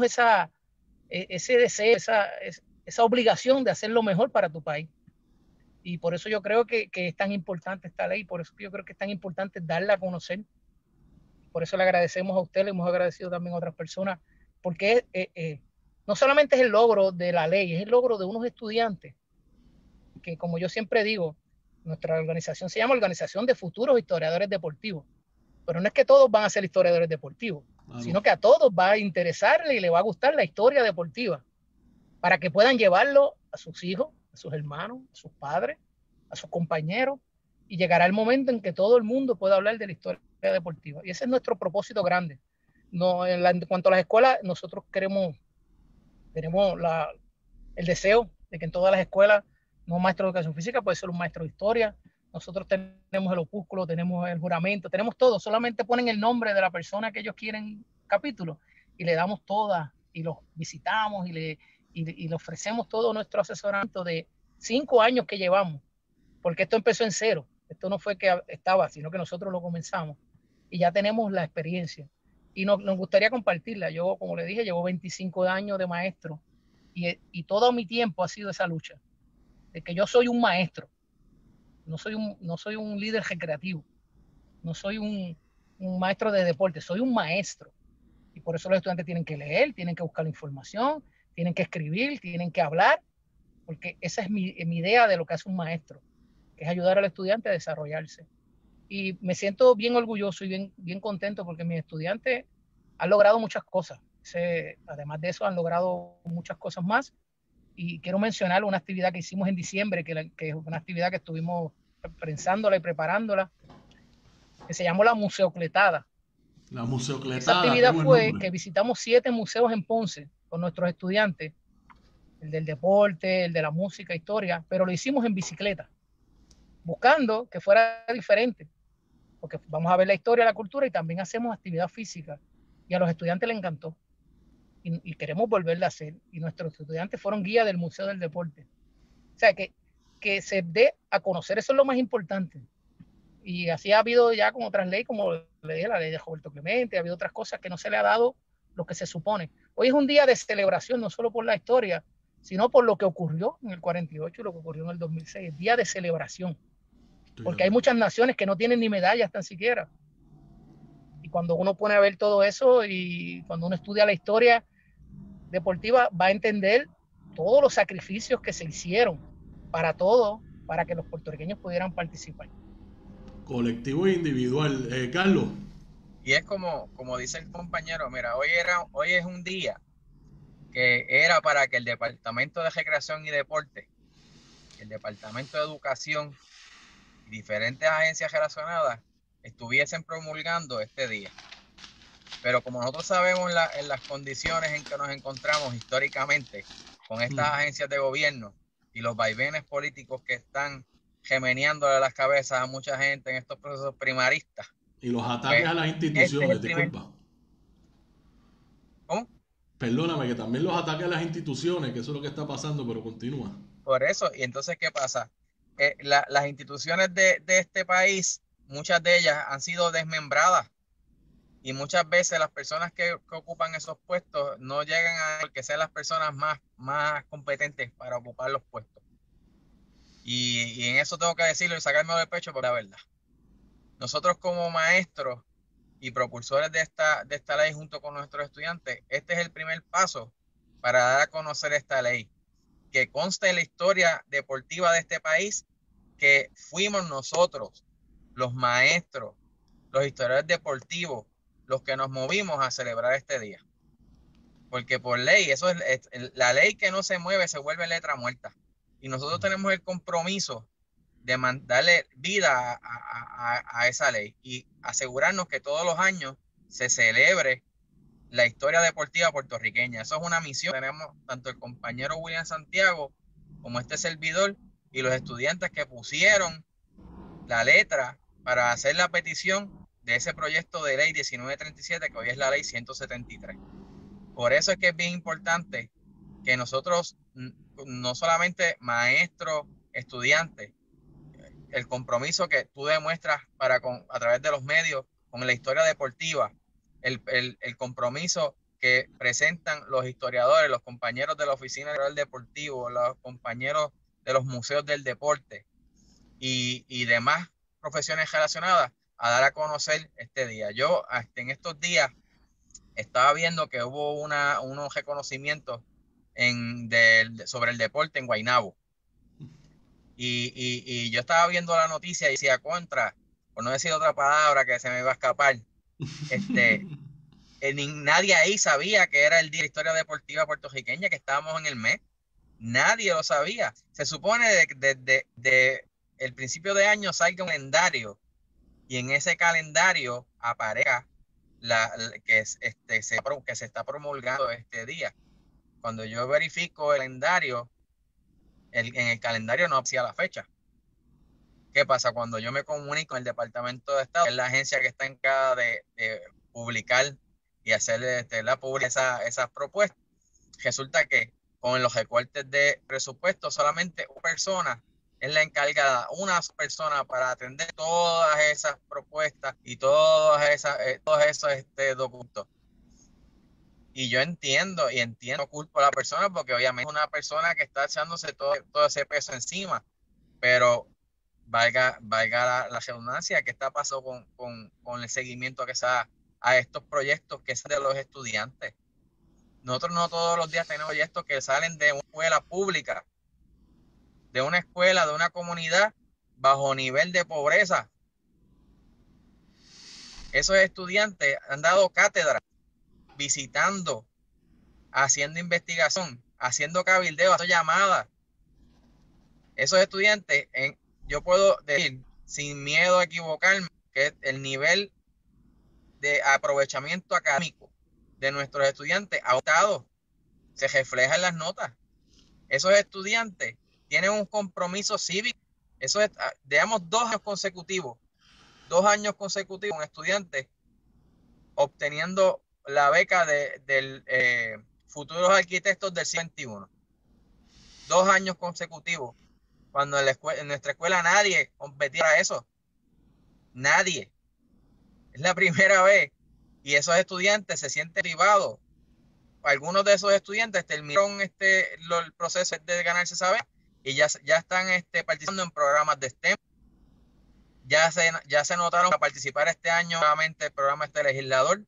ese deseo, esa obligación de hacer lo mejor para tu país. Y por eso yo creo que es tan importante esta ley, por eso yo creo que es tan importante darla a conocer. Por eso le agradecemos a usted, le hemos agradecido también a otras personas, porque no solamente es el logro de la ley, es el logro de unos estudiantes que, como yo siempre digo, nuestra organización se llama Organización de Futuros Historiadores Deportivos, pero no es que todos van a ser historiadores deportivos, sino que a todos va a interesarle y le va a gustar la historia deportiva, para que puedan llevarlo a sus hijos, a sus hermanos, a sus padres, a sus compañeros, y llegará el momento en que todo el mundo pueda hablar de la historia deportiva. Y ese es nuestro propósito grande. No, en cuanto a las escuelas, nosotros tenemos el deseo de que en todas las escuelas, no maestro de educación física, puede ser un maestro de historia. Nosotros tenemos el opúsculo, tenemos el juramento, tenemos todo. Solamente ponen el nombre de la persona que ellos quieren capítulo y le damos todas y los visitamos y le ofrecemos todo nuestro asesoramiento de 5 años que llevamos, porque esto empezó en cero. Esto no fue que estaba, sino que nosotros lo comenzamos y ya tenemos la experiencia y nos gustaría compartirla. Yo, como le dije, llevo 25 años de maestro y todo mi tiempo ha sido esa lucha de que yo soy un maestro, no soy un líder recreativo, no soy un maestro de deporte, soy un maestro. Y por eso los estudiantes tienen que leer, tienen que buscar la información, tienen que escribir, tienen que hablar, porque esa es mi idea de lo que hace un maestro, que es ayudar al estudiante a desarrollarse. Y me siento bien orgulloso y bien contento porque mis estudiantes han logrado muchas cosas. Además de eso, han logrado muchas cosas más. Y quiero mencionar una actividad que hicimos en diciembre, que es una actividad que estuvimos pensándola y preparándola, que se llamó la museocletada. La museocletada. Esa actividad fue que visitamos 7 museos en Ponce con nuestros estudiantes, el del deporte, el de la música, historia, pero lo hicimos en bicicleta, buscando que fuera diferente, porque vamos a ver la historia, la cultura y también hacemos actividad física y a los estudiantes les encantó y queremos volverla a hacer y nuestros estudiantes fueron guías del Museo del Deporte. O sea, que se dé a conocer, eso es lo más importante. Y así ha habido ya con otras leyes, como la ley de Roberto Clemente, ha habido otras cosas que no se le ha dado lo que se supone. Hoy es un día de celebración, no solo por la historia, sino por lo que ocurrió en el 48 y lo que ocurrió en el 2006, día de celebración. Porque hay muchas naciones que no tienen ni medallas tan siquiera. Y cuando uno pone a ver todo eso y cuando uno estudia la historia deportiva, va a entender todos los sacrificios que se hicieron para todo, para que los puertorriqueños pudieran participar. Colectivo e individual. Carlos. Y es como dice el compañero, mira, hoy es un día que era para que el Departamento de Recreación y Deporte, el Departamento de Educación y diferentes agencias relacionadas estuviesen promulgando este día. Pero como nosotros sabemos en las condiciones en que nos encontramos históricamente con estas agencias de gobierno y los vaivenes políticos que están gemeneándole las cabezas a mucha gente en estos procesos primaristas. Y los ataques a las instituciones, disculpa. ¿Cómo? Perdóname, que también los ataques a las instituciones, que eso es lo que está pasando, pero continúa. Por eso, y entonces, ¿qué pasa? Las instituciones de este país, muchas de ellas han sido desmembradas y muchas veces las personas que ocupan esos puestos no llegan a que sean las personas más competentes para ocupar los puestos. Y en eso tengo que decirlo y sacarme del pecho por la verdad. Nosotros como maestros y propulsores de esta ley junto con nuestros estudiantes, este es el primer paso para dar a conocer esta ley. Que conste en la historia deportiva de este país que fuimos nosotros, los maestros, los historiadores deportivos, los que nos movimos a celebrar este día. Porque por ley, eso es la ley que no se mueve, se vuelve letra muerta. Y nosotros tenemos el compromiso de darle vida a esa ley y asegurarnos que todos los años se celebre la historia deportiva puertorriqueña. Eso es una misión. Tenemos tanto el compañero William Santiago como este servidor y los estudiantes que pusieron la letra para hacer la petición de ese proyecto de ley 1937, que hoy es la ley 173. Por eso es que es bien importante que nosotros, no solamente maestros, estudiantes, el compromiso que tú demuestras a través de los medios con la historia deportiva, el compromiso que presentan los historiadores, los compañeros de la Oficina del Deportivo, los compañeros de los museos del deporte y demás profesiones relacionadas a dar a conocer este día. Yo en estos días estaba viendo que hubo unos reconocimientos sobre el deporte en Guaynabo. Y yo estaba viendo la noticia y decía por no decir otra palabra que se me va a escapar, nadie ahí sabía que era el Día de Historia Deportiva Puertorriqueña, que estábamos en el mes. Nadie lo sabía. Se supone desde el principio de año salga un calendario y en ese calendario aparezca que se está promulgando este día. Cuando yo verifico el calendario, en el calendario no hacía la fecha. ¿Qué pasa? Cuando yo me comunico con el Departamento de Estado, que es la agencia que está encargada de publicar y hacer la pública esas propuestas. Resulta que con los recortes de presupuesto solamente una persona es la encargada, una persona para atender todas esas propuestas y todos esos documentos. Y yo entiendo, culpo a la persona porque obviamente es una persona que está echándose todo ese peso encima, pero valga la redundancia, ¿qué está pasando con el seguimiento que se da a estos proyectos que son de los estudiantes? Nosotros no todos los días tenemos proyectos que salen de una escuela pública, de una escuela, de una comunidad bajo nivel de pobreza. Esos estudiantes han dado cátedra, visitando, haciendo investigación, haciendo cabildeo, haciendo llamadas. Esos estudiantes, yo puedo decir, sin miedo a equivocarme, que el nivel de aprovechamiento académico de nuestros estudiantes ha aumentado, se refleja en las notas. Esos estudiantes tienen un compromiso cívico. Digamos 2 años consecutivos, 2 años consecutivos con estudiantes obteniendo la beca del futuros arquitectos del siglo XXI. 2 años consecutivos, cuando en nuestra escuela nadie competía para eso. Nadie. Es la primera vez y esos estudiantes se sienten privados. Algunos de esos estudiantes terminaron el proceso de ganarse esa beca y ya están participando en programas de STEM. Ya se notaron para participar este año nuevamente el programa legislador.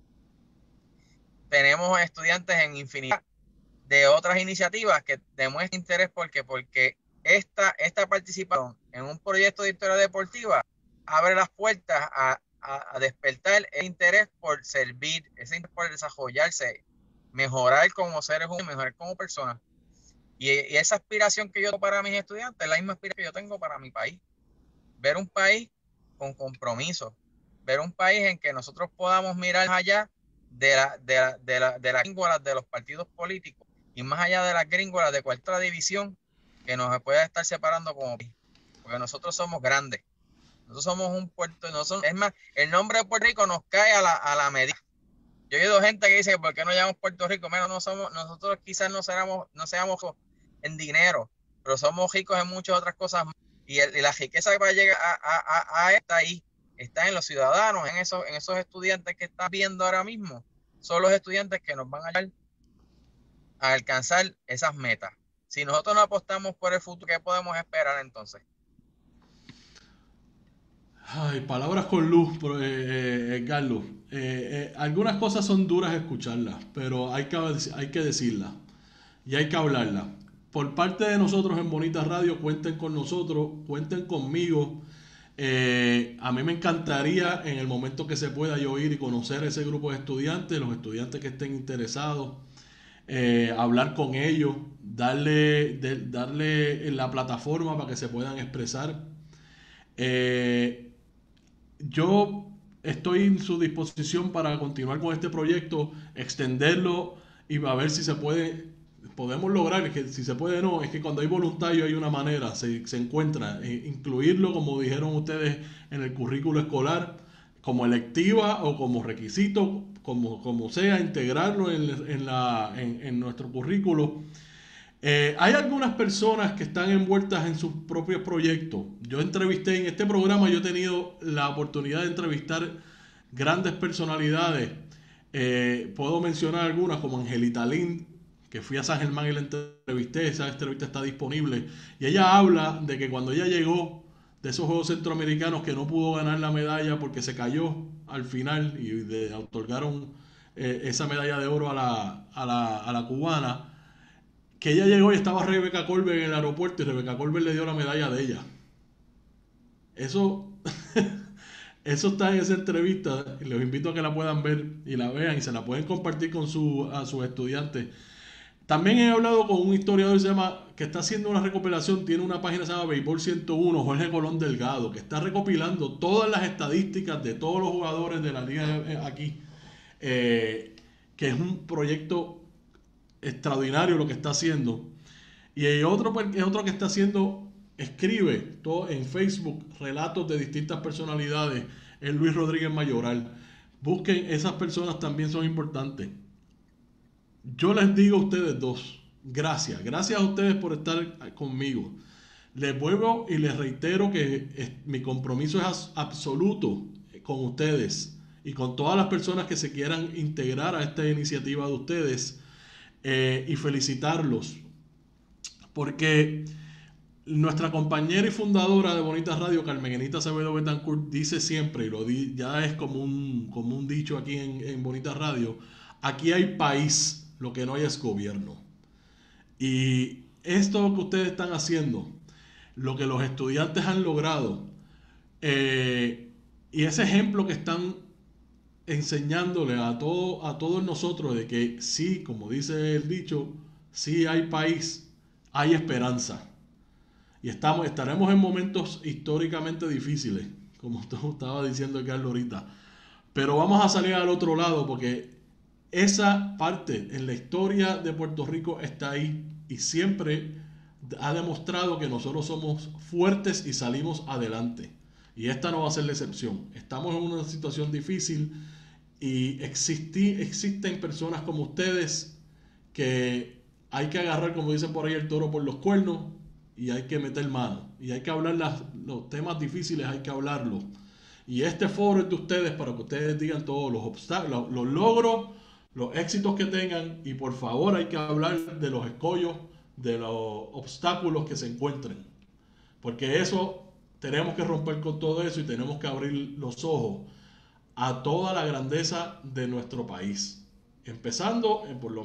Tenemos estudiantes en infinidad de otras iniciativas que demuestran interés porque esta participación en un proyecto de historia deportiva abre las puertas a despertar el interés por servir, ese interés por desarrollarse, mejorar como seres humanos, mejorar como personas. Y esa aspiración que yo tengo para mis estudiantes es la misma aspiración que yo tengo para mi país. Ver un país con compromiso, ver un país en que nosotros podamos mirar más allá de las gringolas de los partidos políticos y más allá de las gringolas de cualquier división que nos pueda estar separando como país, porque nosotros somos grandes. Nosotros somos un puerto, es más, el nombre de Puerto Rico nos cae a la medida. Yo he oído gente que dice que ¿por qué no llamamos Puerto Rico? Mira, nosotros quizás no seamos en dinero, pero somos ricos en muchas otras cosas más. Y la riqueza que va a llegar a esta ahí está en los ciudadanos, en esos estudiantes que están viendo ahora mismo. Son los estudiantes que nos van a ayudar a alcanzar esas metas. Si nosotros no apostamos por el futuro, ¿qué podemos esperar entonces? Ay, palabras con luz, Carlos. Algunas cosas son duras escucharlas, pero hay que decirlas y hay que hablarlas. Por parte de nosotros en Bonita Radio, cuenten con nosotros, cuenten conmigo. A mí me encantaría en el momento que se pueda yo ir y conocer ese grupo de estudiantes, los estudiantes que estén interesados, hablar con ellos, darle la plataforma para que se puedan expresar. Yo estoy en su disposición para continuar con este proyecto, extenderlo y a ver si podemos lograr, que si se puede no, es que cuando hay voluntario hay una manera, se encuentra, incluirlo como dijeron ustedes en el currículo escolar, como electiva o como requisito, como sea, integrarlo en nuestro currículo. Hay algunas personas que están envueltas en sus propios proyectos. Yo entrevisté en este programa, yo he tenido la oportunidad de entrevistar grandes personalidades. Puedo mencionar algunas como Angelita Lind, que fui a San Germán y la entrevisté. Esa entrevista está disponible. Y ella habla de que cuando ella llegó de esos Juegos Centroamericanos que no pudo ganar la medalla porque se cayó al final y le otorgaron esa medalla de oro a la cubana, que ella llegó y estaba Rebecca Colbert en el aeropuerto y Rebecca Colbert le dio la medalla de ella. Eso está en esa entrevista. Les invito a que la puedan ver y la vean y se la pueden compartir con a sus estudiantes. También he hablado con un historiador que está haciendo una recopilación, tiene una página que se llama Béisbol 101, Jorge Colón Delgado, que está recopilando todas las estadísticas de todos los jugadores de la liga aquí, que es un proyecto extraordinario lo que está haciendo. Y hay otro que está haciendo, escribe todo en Facebook relatos de distintas personalidades, es Luis Rodríguez Mayoral. Busquen, esas personas también son importantes. Yo les digo a ustedes dos, gracias. Gracias a ustedes por estar conmigo. Les vuelvo y les reitero que mi compromiso es absoluto con ustedes y con todas las personas que se quieran integrar a esta iniciativa de ustedes, y felicitarlos porque nuestra compañera y fundadora de Bonita Radio, Carmenita Acevedo Betancourt, dice siempre, ya es como un dicho aquí en Bonita Radio: aquí hay país, lo que no hay es gobierno. Y esto que ustedes están haciendo, lo que los estudiantes han logrado, y ese ejemplo que están enseñándole a todos nosotros de que sí, como dice el dicho, sí hay país, hay esperanza. Y estaremos en momentos históricamente difíciles, como estaba diciendo Carlos ahorita. Pero vamos a salir al otro lado, porque esa parte en la historia de Puerto Rico está ahí y siempre ha demostrado que nosotros somos fuertes y salimos adelante. Y esta no va a ser la excepción. Estamos en una situación difícil y existen personas como ustedes que hay que agarrar, como dicen por ahí, el toro por los cuernos, y hay que meter mano. Y hay que hablar los temas difíciles, hay que hablarlos. Y este foro es de ustedes para que ustedes digan todos los obstáculos, los logros, los éxitos que tengan. Y por favor hay que hablar de los escollos, de los obstáculos que se encuentren. Porque eso, tenemos que romper con todo eso y tenemos que abrir los ojos a toda la grandeza de nuestro país. Empezando,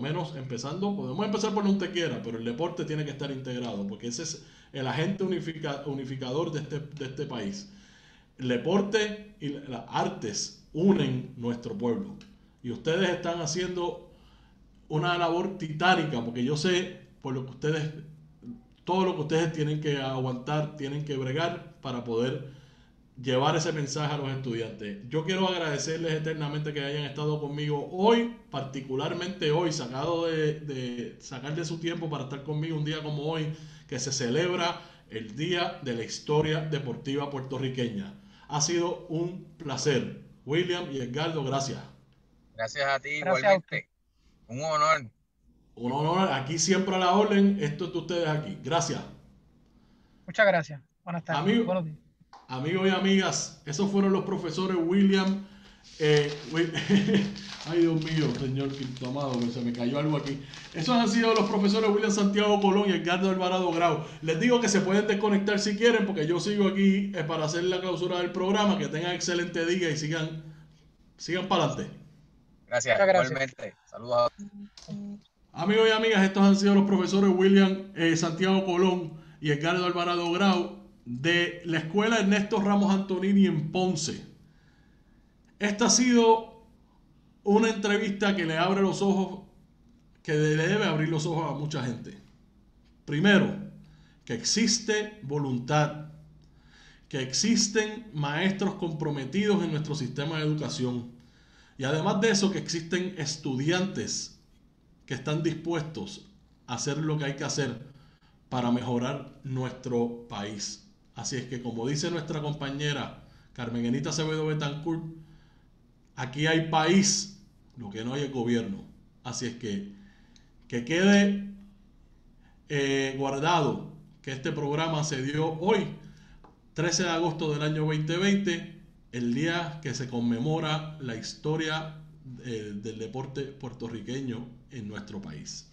podemos empezar por donde quiera, pero el deporte tiene que estar integrado, porque ese es el agente unificador de este país. El deporte y las artes unen nuestro pueblo. Y ustedes están haciendo una labor titánica, porque yo sé por lo que todo lo que ustedes tienen que aguantar, tienen que bregar para poder llevar ese mensaje a los estudiantes. Yo quiero agradecerles eternamente que hayan estado conmigo hoy, particularmente hoy, sacar de su tiempo para estar conmigo un día como hoy, que se celebra el Día de la Historia Deportiva Puertorriqueña. Ha sido un placer. William y Edgardo, gracias. Gracias a ti, igualmente. Un honor. Un honor. Aquí siempre a la orden. Esto es de ustedes aquí. Gracias. Muchas gracias. Buenas tardes. Buenos días. Amigos y amigas, esos fueron los profesores William. Ay, Dios mío, señor Quinto Amado, se me cayó algo aquí. Esos han sido los profesores William Santiago Colón y Edgardo Alvarado Grau. Les digo que se pueden desconectar si quieren, porque yo sigo aquí para hacer la clausura del programa. Que tengan excelente día y sigan para adelante. Gracias, igualmente. Saludos a amigos y amigas, estos han sido los profesores William Santiago Colón y Edgardo Alvarado Grau de la Escuela Ernesto Ramos Antonini en Ponce. Esta ha sido una entrevista que le abre los ojos, que le debe abrir los ojos a mucha gente. Primero, que existe voluntad, que existen maestros comprometidos en nuestro sistema de educación, y además de eso, que existen estudiantes que están dispuestos a hacer lo que hay que hacer para mejorar nuestro país. Así es que, como dice nuestra compañera Carmenita Acevedo Betancourt, aquí hay país, lo que no hay es gobierno. Así es que quede guardado que este programa se dio hoy, 13 de agosto del año 2020, el día que se conmemora la historia del deporte puertorriqueño en nuestro país.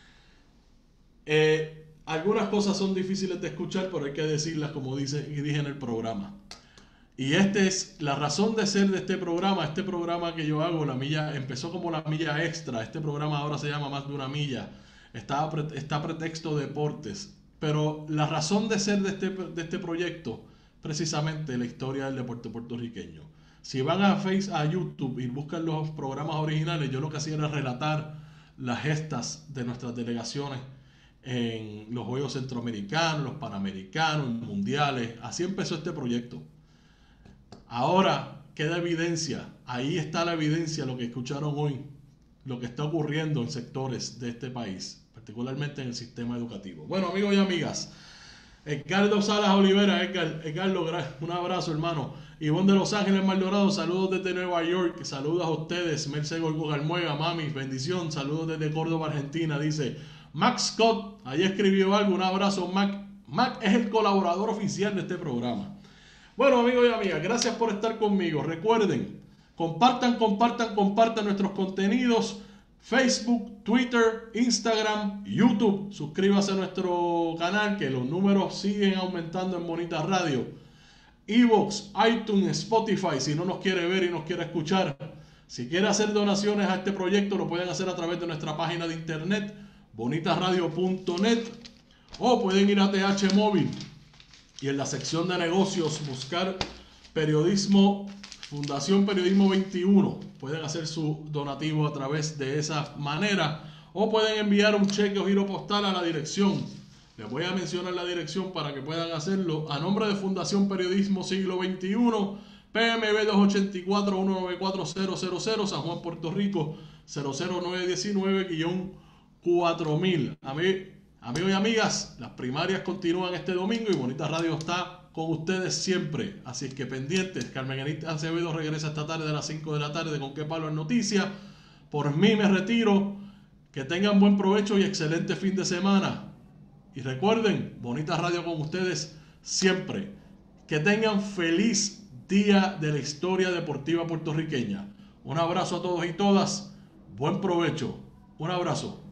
Algunas cosas son difíciles de escuchar, pero hay que decirlas como dije en el programa. Y esta es la razón de ser de este programa. Este programa que yo hago, La Milla, empezó como La Milla Extra. Este programa ahora se llama Más de una Milla. Está pretexto deportes. Pero la razón de ser de este proyecto, precisamente la historia del deporte puertorriqueño. Si van a YouTube y buscan los programas originales, yo lo que hacía era relatar las gestas de nuestras delegaciones en los Juegos Centroamericanos, los Panamericanos, mundiales. Así empezó este proyecto. Ahora queda evidencia, ahí está la evidencia, lo que escucharon hoy, lo que está ocurriendo en sectores de este país, particularmente en el sistema educativo. Bueno, amigos y amigas, Edgardo Salas Olivera, Edgardo, un abrazo, hermano. Ivonne de Los Ángeles Maldorado, saludos desde Nueva York, saludos a ustedes. Mercedes Gorgo Galmuega, mami, bendición, saludos desde Córdoba, Argentina, dice Max Scott, ahí escribió algo, un abrazo, Mac. Mac es el colaborador oficial de este programa. Bueno, amigos y amigas, gracias por estar conmigo. Recuerden, compartan nuestros contenidos. Facebook, Twitter, Instagram, YouTube. Suscríbase a nuestro canal, que los números siguen aumentando en Bonita Radio. iVoox, iTunes, Spotify, si no nos quiere ver y nos quiere escuchar. Si quiere hacer donaciones a este proyecto, lo pueden hacer a través de nuestra página de internet, bonitasradio.net, o pueden ir a TH Móvil y en la sección de negocios buscar periodismo, Fundación Periodismo 21. Pueden hacer su donativo a través de esa manera, o pueden enviar un cheque o giro postal a la dirección. Les voy a mencionar la dirección para que puedan hacerlo. A nombre de Fundación Periodismo Siglo XXI, PMB 284-194-000, San Juan, Puerto Rico, 00919-4000. Amigos y amigas, las primarias continúan este domingo y Bonita Radio está con ustedes siempre. Así que pendientes. Carmen Anita Acevedo regresa esta tarde a las 5 de la tarde con Qué Palo en Noticias. Por mí me retiro. Que tengan buen provecho y excelente fin de semana. Y recuerden, Bonita Radio con ustedes siempre. Que tengan feliz día de la historia deportiva puertorriqueña. Un abrazo a todos y todas. Buen provecho. Un abrazo.